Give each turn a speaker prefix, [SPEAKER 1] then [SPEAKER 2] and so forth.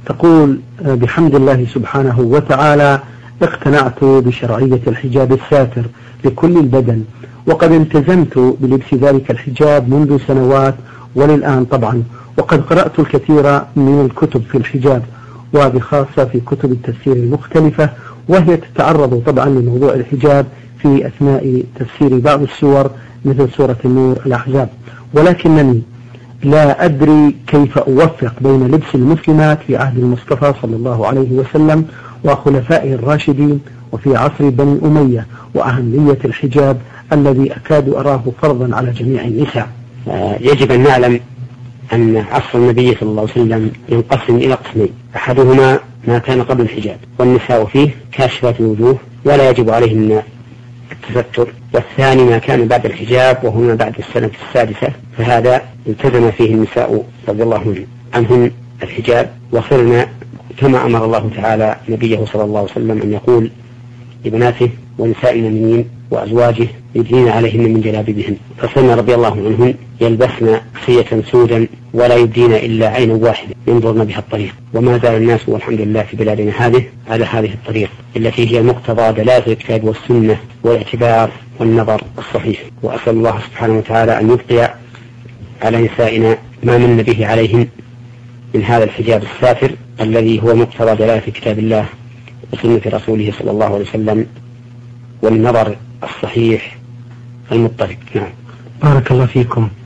[SPEAKER 1] تقول بحمد الله سبحانه وتعالى اقتنعت بشرعية الحجاب الساتر لكل البدن، وقد التزمت بلبس ذلك الحجاب منذ سنوات وللآن طبعا، وقد قرأت الكثير من الكتب في الحجاب وبخاصة في كتب التفسير المختلفة، وهي تتعرض طبعا لموضوع الحجاب في أثناء تفسير بعض السور مثل سورة النور الأحزاب، ولكنني لا أدري كيف أوفق بين لبس المسلمات في عهد المصطفى صلى الله عليه وسلم وخلفائه الراشدين وفي عصر بني أمية وأهمية الحجاب الذي أكاد أراه فرضا على جميع النساء.
[SPEAKER 2] يجب أن نعلم أن عصر النبي صلى الله عليه وسلم ينقسم إلى قسمين، أحدهما ما كان قبل الحجاب والنساء فيه كاشفات الوجوه ولا يجب عليهن التستر، والثاني ما كان بعد الحجاب وهما بعد السنة السادسة، فهذا التزم فيه النساء رضي الله عنهن الحجاب، وصرنا كما أمر الله تعالى نبيه صلى الله عليه وسلم أن يقول لبناته ونساء المؤمنين وأزواجه يدنين عليهن من جلابيبهن، فصرنا رضي الله عنهن يلبسن خية سودا ولا يبدين إلا عين واحدة ينظرن بها الطريق، وما زال الناس والحمد لله في بلادنا هذه على هذه الطريق التي هي مقتضى دلالة الكتاب والسنة والاعتبار والنظر الصحيح. وأسأل الله سبحانه وتعالى أن يبقي على نسائنا ما من به عليهن من هذا الحجاب السافر الذي هو مقتضى دلالة كتاب الله وسنة رسوله صلى الله عليه وسلم والنظر الصحيح المضطرب. نعم.
[SPEAKER 1] بارك الله فيكم.